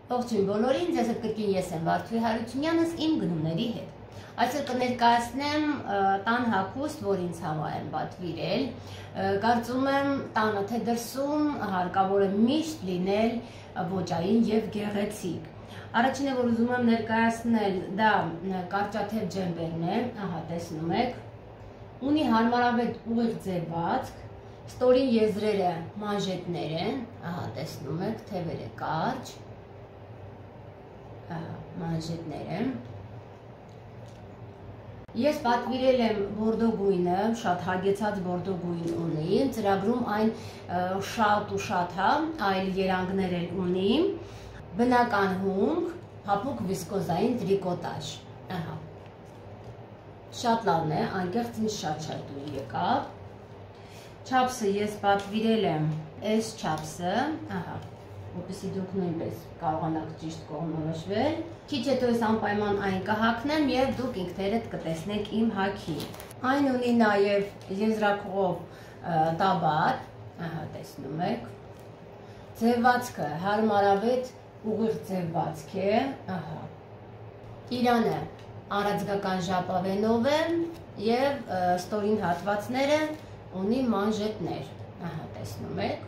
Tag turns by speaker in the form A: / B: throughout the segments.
A: Ողջույն բոլորին, ձեզ հետ կրկին ես եմ Վարդուհի Հարությունյանս իմ գնումների հետ։ Այսօր կներկայացնեմ տան հագուստ, որ ինձ համար եմ պատվիրել։ Կարծում եմ տանը թե դրսում հարկավոր է միշտ լինել ոճային եւ գեղեցիկ։ Առաջինը, որ ուզում եմ ներկայացնել, դա կարճաթև ջեմբերն է, ահա տեսնում եք։ Ունի հարմարավետ ուղիղ ձևացք, ստորին եզրերը մանժետներ են, ահա տեսնում եք, թևերը կարճ, մանժետներ են։ Ես պատվիրել եմ բորդո գույնը, շատ հագեցած բորդո գույն ունի, ծրագրում այն շատ ու շատ այլ երանգներ ունի, բնական հունք, փափուկ վիսկոզային տրիկոտաժ, ահա, շատ լավն է, անկեղծ ինձ շատ դուր եկավ, չափսը ես պատվիրել եմ այս չափսը, ահա, որպեսզի դուք նույնպես կարողանաք ճիշտ կողմնորոշվել, քիչ հետո ես անպայման այն կհագնեմ եւ դուք ինքներդ կտեսնեք իմ հագին։ Այն ունի նաեւ եզրակողով տաբար, ահա տեսնում եք, ձևացքը հարմարավետ ուղիղ ձևացք է, ահա, իրանը առանցքական ժապավենով է եւ ստորին հատվածները ունի մանժետներ, ահա տեսնում եք։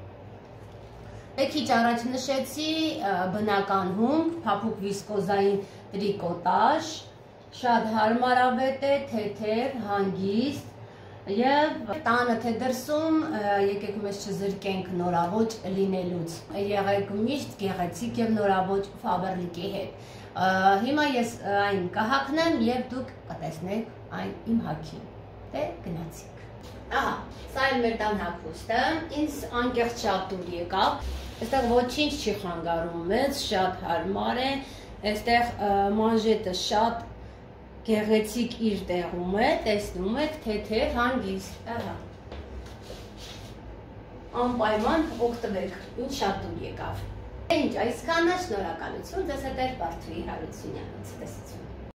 A: Քիչ առաջ նշեցի բնական հունք, փափուկ վիսկոզային տրիկոտաժ, շատ հարմարավետ է, թեթև, հանգիստ եւ տանը թե դրսում եկեք մեզ չզրկենք նորավոճ լինելուց։ Եղեք միշտ գեղեցիկ եւ նորավոճ Faberlic-ի հետ։ Հիմա ես այն կհագնեմ եւ դուք կտեսնեք այն իմ հագին։ Դե գնացինք։ Ահա, սա է մեր տան հագուստը, ինձ անկեղծ շատ դուր եկավ, այստեղ ոչինչ չի խանգարում մեզ, շատ հարմար է, այստեղ մանժետը շատ գեղեցիկ իր տեղում է, տեսնում եք, թեթև, հանգիստ, ահա, անպայման օգտվեք, ինձ շատ դուր եկավ։ Ինչ, այսքանը, շնորհակալություն, ձեզ հետ էր Վարդուհի Հարությունյանց, տեսություն։